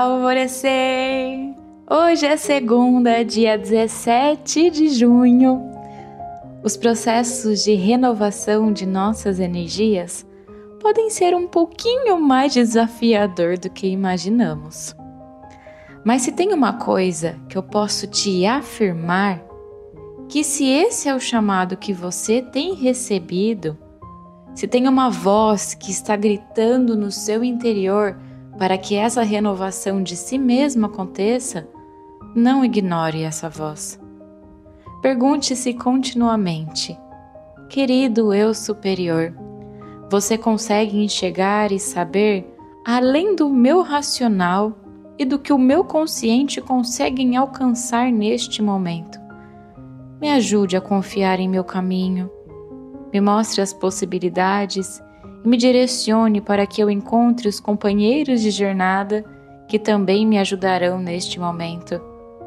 Alvorecer! Hoje é segunda, dia 17 de junho. Os processos de renovação de nossas energias podem ser um pouquinho mais desafiador do que imaginamos. Mas se tem uma coisa que eu posso te afirmar, que se esse é o chamado que você tem recebido, se tem uma voz que está gritando no seu interior para que essa renovação de si mesmo aconteça, não ignore essa voz. Pergunte-se continuamente: querido eu superior, você consegue enxergar e saber além do meu racional e do que o meu consciente consegue alcançar neste momento? Me ajude a confiar em meu caminho, me mostre as possibilidades e me direcione para que eu encontre os companheiros de jornada que também me ajudarão neste momento.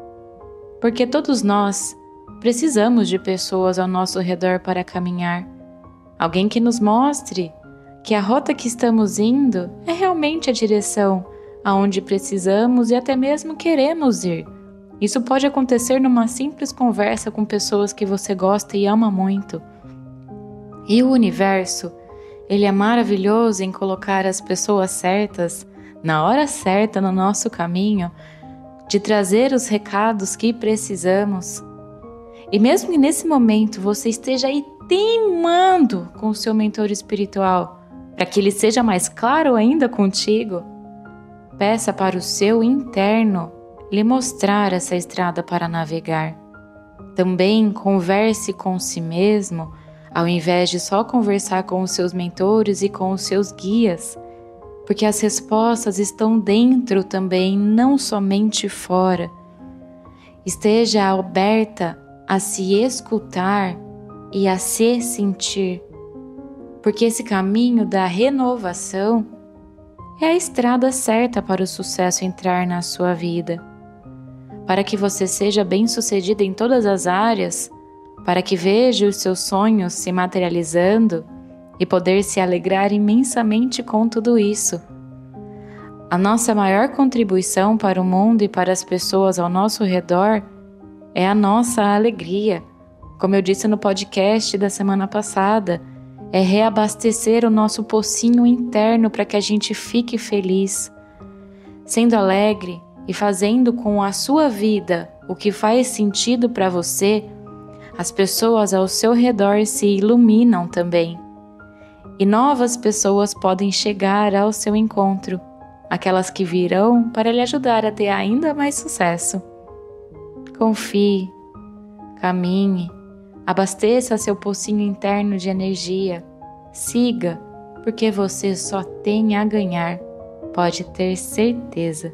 Porque todos nós precisamos de pessoas ao nosso redor para caminhar. Alguém que nos mostre que a rota que estamos indo é realmente a direção aonde precisamos e até mesmo queremos ir. Isso pode acontecer numa simples conversa com pessoas que você gosta e ama muito. E o universo, ele é maravilhoso em colocar as pessoas certas, na hora certa no nosso caminho, de trazer os recados que precisamos. E mesmo que nesse momento você esteja aí teimando com o seu mentor espiritual, para que ele seja mais claro ainda contigo, peça para o seu interno lhe mostrar essa estrada para navegar. Também converse com si mesmo, ao invés de só conversar com os seus mentores e com os seus guias, porque as respostas estão dentro também, não somente fora. Esteja aberta a se escutar e a se sentir, porque esse caminho da renovação é a estrada certa para o sucesso entrar na sua vida. Para que você seja bem-sucedida em todas as áreas, para que veja os seus sonhos se materializando e poder se alegrar imensamente com tudo isso. A nossa maior contribuição para o mundo e para as pessoas ao nosso redor é a nossa alegria. Como eu disse no podcast da semana passada, é reabastecer o nosso pocinho interno para que a gente fique feliz. Sendo alegre e fazendo com a sua vida o que faz sentido para você, as pessoas ao seu redor se iluminam também. E novas pessoas podem chegar ao seu encontro, aquelas que virão para lhe ajudar a ter ainda mais sucesso. Confie, caminhe, abasteça seu pocinho interno de energia, siga, porque você só tem a ganhar, pode ter certeza.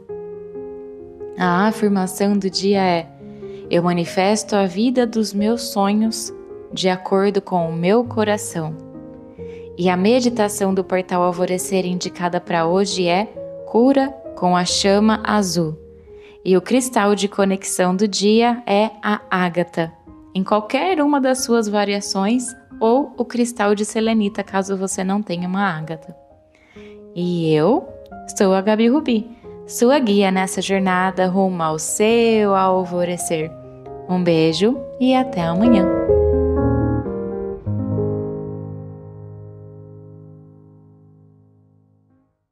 A afirmação do dia é: eu manifesto a vida dos meus sonhos de acordo com o meu coração. E a meditação do portal Alvorecer indicada para hoje é Cura com a Chama Azul. E o cristal de conexão do dia é a ágata, em qualquer uma das suas variações, ou o cristal de selenita, caso você não tenha uma ágata. E eu sou a Gabi Rubi, sua guia nessa jornada rumo ao seu alvorecer. Um beijo e até amanhã.